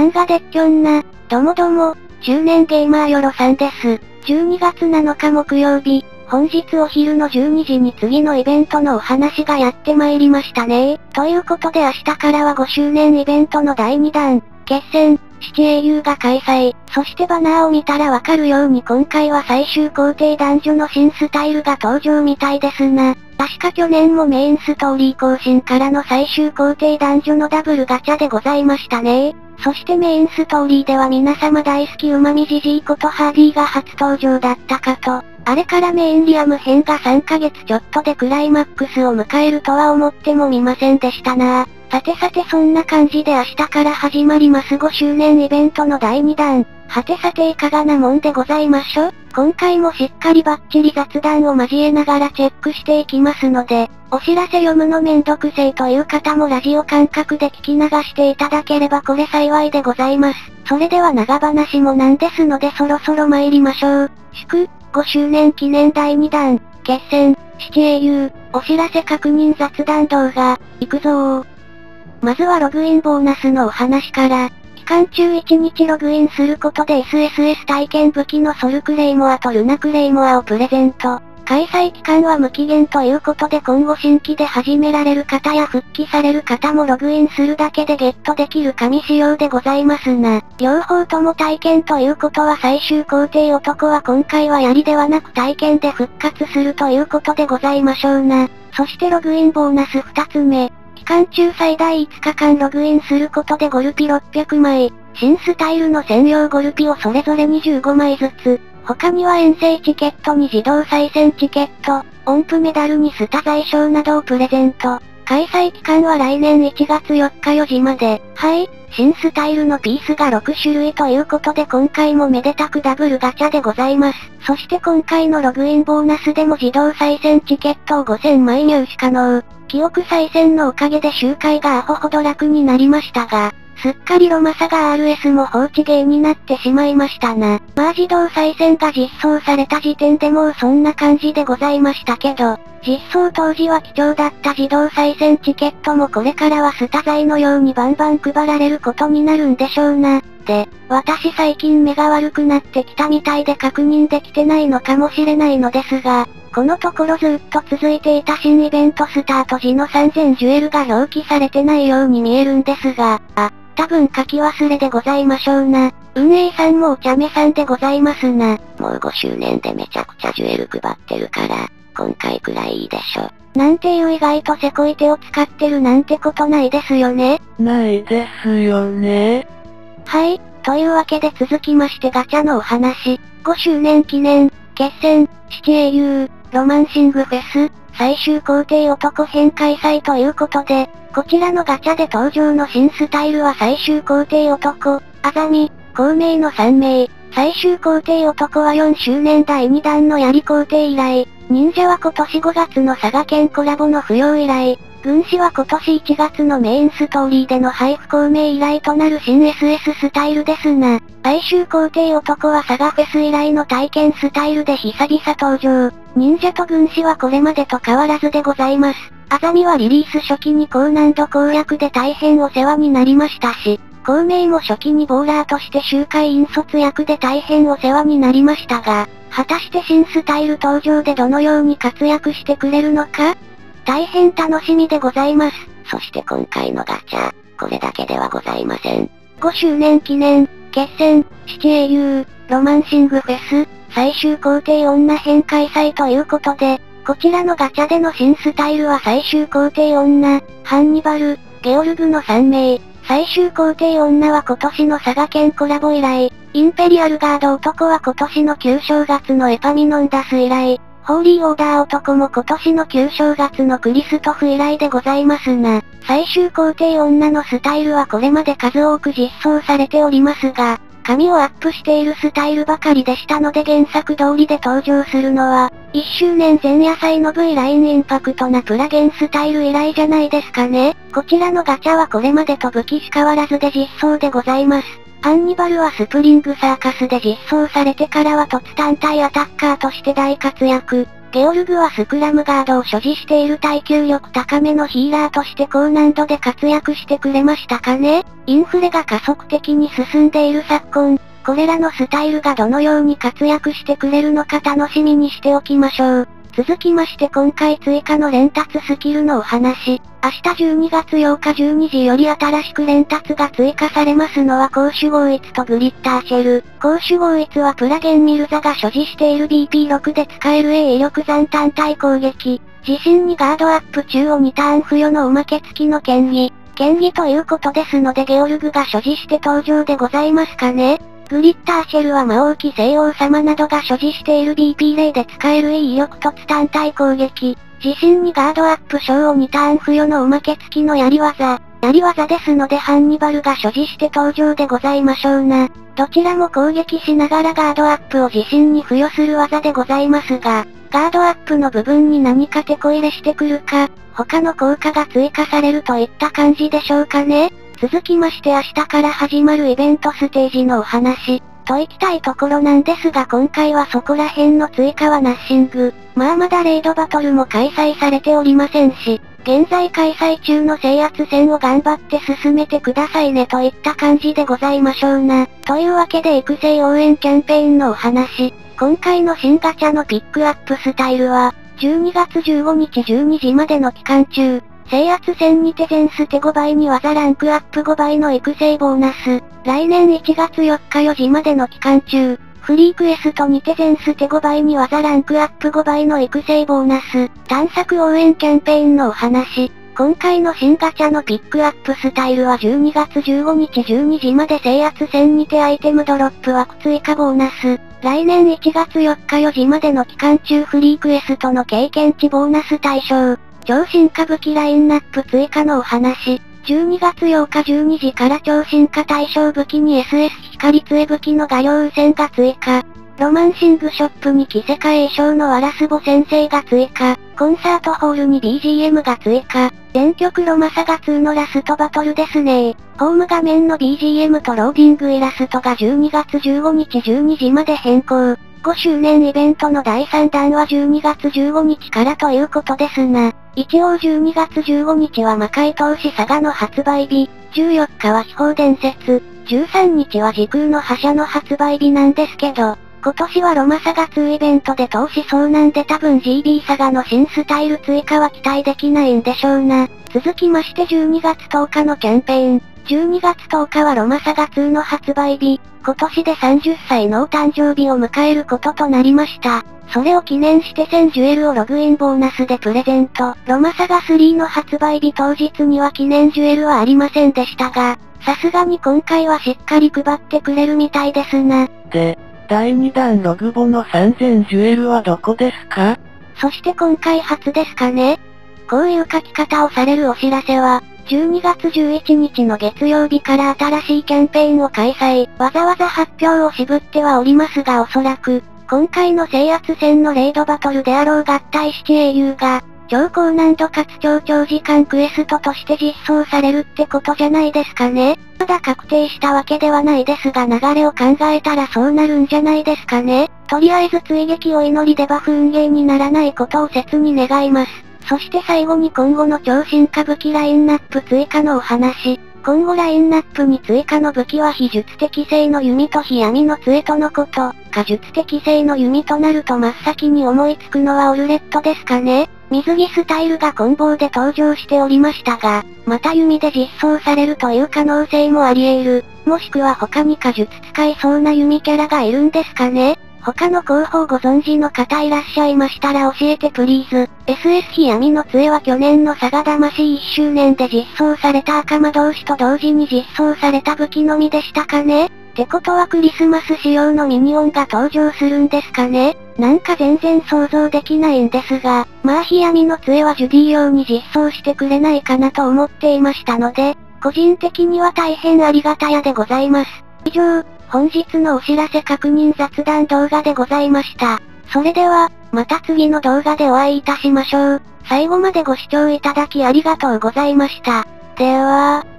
んがでっきょんな、どもども、中年ゲーマーよろさんです。12月7日木曜日、本日お昼の12時に次のイベントのお話がやってまいりましたね。ということで明日からは5周年イベントの第2弾、決戦、七英雄が開催。そしてバナーを見たらわかるように今回は最終工程男女の新スタイルが登場みたいですな。確か去年もメインストーリー更新からの最終工程男女のダブルガチャでございましたね。そしてメインストーリーでは皆様大好きうまみじじいことハーディが初登場だったかと。あれからメインリアム編が3ヶ月ちょっとでクライマックスを迎えるとは思ってもみませんでしたな。さてそんな感じで明日から始まります5周年イベントの第2弾。はてさていかがなもんでございましょ。今回もしっかりバッチリ雑談を交えながらチェックしていきますので、お知らせ読むのめんどくせいという方もラジオ感覚で聞き流していただければこれ幸いでございます。それでは長話もなんですのでそろそろ参りましょう。祝、5周年記念第2弾、決戦、七英雄、お知らせ確認雑談動画、いくぞー。まずはログインボーナスのお話から、期間中1日ログインすることで SSS 体験武器のソルクレイモアとルナクレイモアをプレゼント。開催期間は無期限ということで今後新規で始められる方や復帰される方もログインするだけでゲットできる神仕様でございますな。両方とも体験ということは最終工程男は今回は槍ではなく体験で復活するということでございましょうな。そしてログインボーナス2つ目。期間中最大5日間ログインすることでゴルピ600枚、新スタイルの専用ゴルピをそれぞれ25枚ずつ、他には遠征チケットに自動再戦チケット、音符メダルにスタ在賞などをプレゼント。開催期間は来年1月4日4時まで。はい、新スタイルのピースが6種類ということで今回もめでたくダブルガチャでございます。そして今回のログインボーナスでも自動再戦チケットを5000枚入手可能。記憶再戦のおかげで周回がアホほど楽になりましたが、すっかりロマサガ RS も放置ゲーになってしまいましたな。まあ自動再戦が実装された時点でもうそんな感じでございましたけど、実装当時は貴重だった自動再戦チケットもこれからはスタ材のようにバンバン配られることになるんでしょうな。で、私最近目が悪くなってきたみたいで確認できてないのかもしれないのですが、このところずっと続いていた新イベントスタート時の3000ジュエルが表記されてないように見えるんですが、多分書き忘れでございましょうな。運営さんもお茶目さんでございますな。もう5周年でめちゃくちゃジュエル配ってるから、今回くらいいいでしょ。なんていう意外とせこい手を使ってるなんてことないですよね。 ないですよね。 はい、というわけで続きましてガチャのお話。5周年記念、決戦、七英雄、ロマンシングフェス、最終工程男編開催ということで、こちらのガチャで登場の新スタイルは最終工程男、あざみ、孔明の3名。最終工程男は4周年第2弾の槍工程以来、忍者は今年5月の佐賀県コラボの不要以来、軍師は今年1月のメインストーリーでの配布孔明以来となる新 SS スタイルですな。最終工程男は佐賀フェス以来の体験スタイルで久々登場。忍者と軍師はこれまでと変わらずでございます。あざみはリリース初期に高難度攻略で大変お世話になりましたし、孔明も初期にボーラーとして周回引率役で大変お世話になりましたが、果たして新スタイル登場でどのように活躍してくれるのか大変楽しみでございます。そして今回のガチャ、これだけではございません。5周年記念、決戦、七英雄、ロマンシングフェス、最終工程女編開催ということで、こちらのガチャでの新スタイルは最終工程女、ハンニバル、ゲオルグの3名。最終工程女は今年の佐賀県コラボ以来、インペリアルガード男は今年の旧正月のエパミノンダス以来、ホーリーオーダー男も今年の旧正月のクリストフ以来でございますな。最終工程女のスタイルはこれまで数多く実装されておりますが、髪をアップしているスタイルばかりでしたので原作通りで登場するのは、1周年前夜祭の V ラインインパクトなプラゲンスタイル以来じゃないですかね。こちらのガチャはこれまでと武器し変わらずで実装でございます。ハンニバルはスプリングサーカスで実装されてからは突単体アタッカーとして大活躍。 ゲオルグはスクラムガードを所持している耐久力高めのヒーラーとして高難度で活躍してくれましたかね。インフレが加速的に進んでいる昨今、これらのスタイルがどのように活躍してくれるのか楽しみにしておきましょう。続きまして今回追加の連達スキルのお話。明日12月8日12時より新しく連達が追加されますのは攻守合一とグリッターシェル。攻守合一はプラゲンミルザが所持している BP6 で使える A 威力残単体攻撃。自身にガードアップ中を2ターン付与のおまけ付きの権利。権利ということですのでゲオルグが所持して登場でございますかね。グリッターシェルは魔王騎聖王様などが所持している BP0 で使える A 威力突単体攻撃。自身にガードアップ賞を2ターン付与のおまけ付きのやり技。やり技ですのでハンニバルが所持して登場でございましょうな。どちらも攻撃しながらガードアップを自身に付与する技でございますが、ガードアップの部分に何かテコ入れしてくるか、他の効果が追加されるといった感じでしょうかね。続きまして明日から始まるイベントステージのお話、といきたいところなんですが今回はそこら辺の追加はナッシング。まだレイドバトルも開催されておりませんし、現在開催中の制圧戦を頑張って進めてくださいねといった感じでございましょうな。というわけで育成応援キャンペーンのお話。今回の新ガチャのピックアップスタイルは、12月15日12時までの期間中、制圧戦にて全ステ5倍に技ランクアップ5倍の育成ボーナス。来年1月4日4時までの期間中、フリークエストにて全ステ5倍に技ランクアップ5倍の育成ボーナス。探索応援キャンペーンのお話。今回の新ガチャのピックアップスタイルは12月15日12時まで制圧戦にてアイテムドロップ枠追加ボーナス。来年1月4日4時までの期間中フリークエストの経験値ボーナス対象。超進化武器ラインナップ追加のお話。12月8日12時から超進化対象武器に SS 光杖武器の画量線が追加。ロマンシングショップに着世界衣装のワラスボ先生が追加。コンサートホールに BGM が追加。全曲ロマサガ2のラストバトルですね。ホーム画面の BGM とローディングイラストが12月15日12時まで変更。5周年イベントの第3弾は12月15日からということですな。一応12月15日は魔界闘士サガの発売日、14日は秘宝伝説、13日は時空の覇者の発売日なんですけど、今年はロマサガ2イベントで投資そうなんで多分 GB サガの新スタイル追加は期待できないんでしょうな。続きまして12月10日のキャンペーン。12月10日はロマサガ2の発売日。今年で30歳のお誕生日を迎えることとなりました。それを記念して1000ジュエルをログインボーナスでプレゼント。ロマサガ3の発売日当日には記念ジュエルはありませんでしたが、さすがに今回はしっかり配ってくれるみたいですな。 で、第2弾ログボの3000ジュエルはどこですか？ そして今回初ですかね。こういう書き方をされるお知らせは、12月11日の月曜日から新しいキャンペーンを開催。わざわざ発表を渋ってはおりますがおそらく、今回の制圧戦のレイドバトルであろう合体七英雄が、超高難度かつ超長時間クエストとして実装されるってことじゃないですかね。まだ確定したわけではないですが流れを考えたらそうなるんじゃないですかね。とりあえず追撃を祈りデバフ運ゲーにならないことを切に願います。そして最後に今後の超進化武器ラインナップ追加のお話。今後ラインナップに追加の武器は非術的性の弓と非闇の杖とのこと。果術的性の弓となると真っ先に思いつくのはオルレットですかね。水着スタイルが棍棒で登場しておりましたが、また弓で実装されるという可能性もあり得る。もしくは他に果術使いそうな弓キャラがいるんですかね。他の候補ご存知の方いらっしゃいましたら教えてプリーズ。SS 非闇の杖は去年のサガ魂1周年で実装された赤魔導士と同時に実装された武器のみでしたかね。ってことはクリスマス仕様のミニオンが登場するんですかね。なんか全然想像できないんですが、まあ非闇の杖はジュディ用に実装してくれないかなと思っていましたので、個人的には大変ありがたやでございます。以上、本日のお知らせ確認雑談動画でございました。それでは、また次の動画でお会いいたしましょう。最後までご視聴いただきありがとうございました。では、